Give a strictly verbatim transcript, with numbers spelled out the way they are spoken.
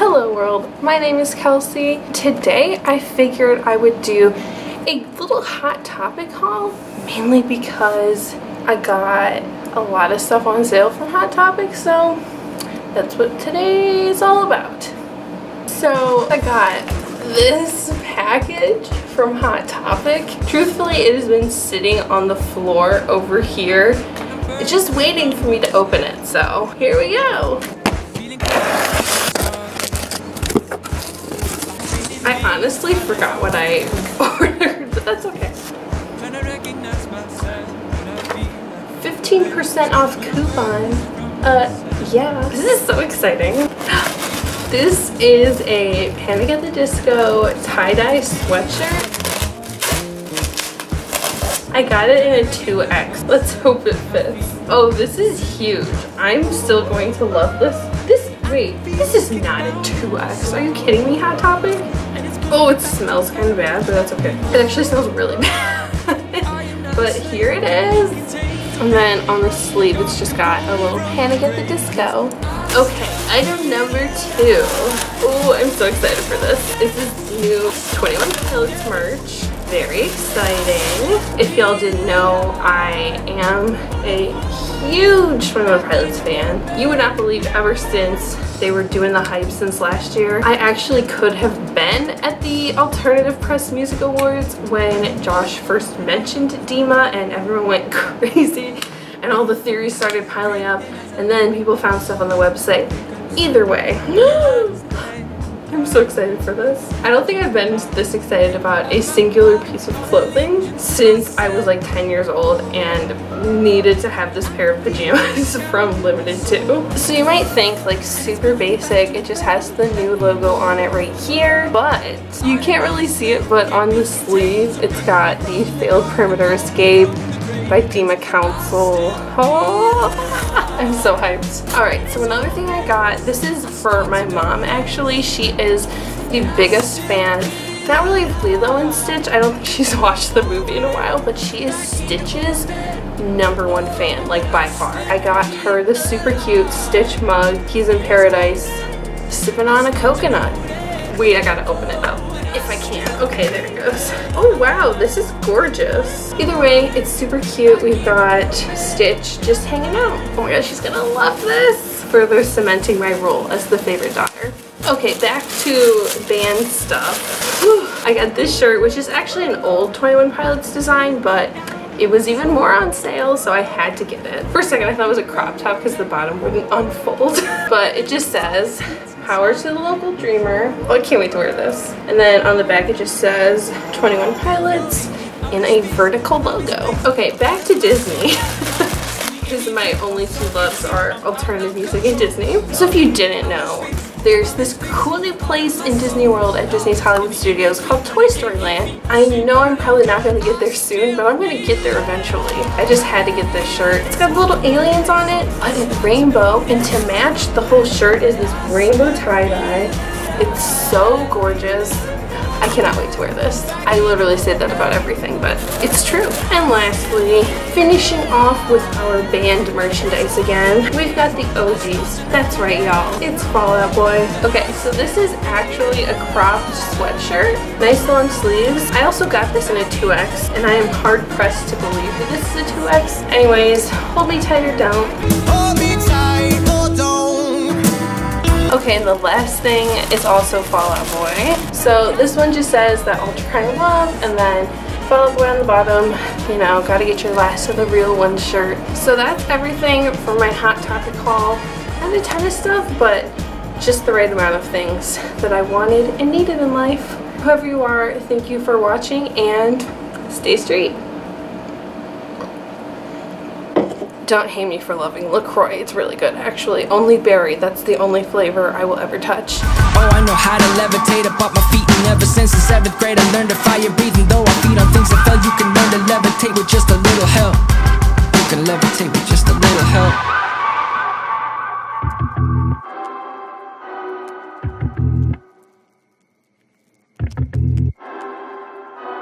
Hello world, my name is Kelsey. Today I figured I would do a little Hot Topic haul, mainly because I got a lot of stuff on sale from Hot Topic, so that's what today is all about. So I got this package from Hot Topic. Truthfully, it has been sitting on the floor over here. It's just waiting for me to open it, so here we go. I honestly forgot what I ordered, but that's okay. fifteen percent off coupon. Uh, yeah, this is so exciting. This is a Panic at the Disco tie-dye sweatshirt. I got it in a two X. Let's hope it fits. Oh, this is huge. I'm still going to love this. This, wait, this is not a two X. Are you kidding me, Hot Topic? Oh, it smells kind of bad, but that's okay. It actually smells really bad. But here it is. And then on the sleeve, it's just got a little Panic at the Disco. Okay, item number two. Oh, I'm so excited for this. This is new twenty-one Pilots merch. Very exciting. If y'all didn't know, I am a huge twenty-one Pilots fan. You would not believe, ever since they were doing the hype since last year, I actually could have been at the Alternative Press Music Awards when Josh first mentioned Dima and everyone went crazy and all the theories started piling up, and then people found stuff on the website. Either way, I'm so excited for this. I don't think I've been this excited about a singular piece of clothing since I was like ten years old and needed to have this pair of pajamas from Limited Too. So you might think like super basic, it just has the new logo on it right here, but you can't really see it, but on the sleeve it's got the Failed Perimeter Escape by Dima Council. Oh, I'm so hyped. Alright, so another thing I got, this is for my mom actually. She is the biggest fan, not really of Lilo and Stitch. I don't think she's watched the movie in a while, but she is Stitch's number one fan, like by far. I got her the super cute Stitch mug. He's in paradise, sipping on a coconut. Wait, I gotta open it up. If I can. Okay, there it goes. Oh wow, this is gorgeous. Either way, it's super cute. We've got Stitch just hanging out. Oh my gosh, she's gonna love this. Further cementing my role as the favorite daughter. Okay, back to band stuff. Whew. I got this shirt, which is actually an old twenty-one Pilots design, but it was even more on sale, so I had to get it. For a second, I thought it was a crop top because the bottom wouldn't unfold. But it just says, "Power to the local dreamer." Oh, I can't wait to wear this. And then on the back it just says twenty-one Pilots in a vertical logo. Okay, back to Disney. Because my only two loves are alternative music and Disney. So if you didn't know, there's this cool new place in Disney World at Disney's Hollywood Studios called Toy Story Land. I know I'm probably not going to get there soon, but I'm going to get there eventually. I just had to get this shirt. It's got little aliens on it, but it's rainbow, and to match the whole shirt is this rainbow tie-dye. It's so gorgeous. I cannot wait to wear this. I literally say that about everything, but it's true. And lastly, finishing off with our band merchandise again, we've got the O Gs. That's right, y'all. It's Fall Out Boy. Okay, so this is actually a cropped sweatshirt. Nice long sleeves. I also got this in a two X, and I am hard pressed to believe that this is a two X. Anyways, hold me tight or don't. Hold me tight or don't. Okay, and the last thing is also Fall Out Boy. So this one just says that Ultra Kind of Love, and then Fall Out Boy on the bottom. You know, gotta get your last of the real one shirt. So that's everything for my Hot Topic haul. Not a ton of stuff, but just the right amount of things that I wanted and needed in life. Whoever you are, thank you for watching, and stay straight. Don't hate me for loving LaCroix. It's really good, actually. Only berry. That's the only flavor I will ever touch. Oh, I know how to levitate up off my feet, and ever since the seventh grade I learned to fire breathing. Though I feed on things that fell, you can learn to levitate with just a little help. You can levitate with just a little help.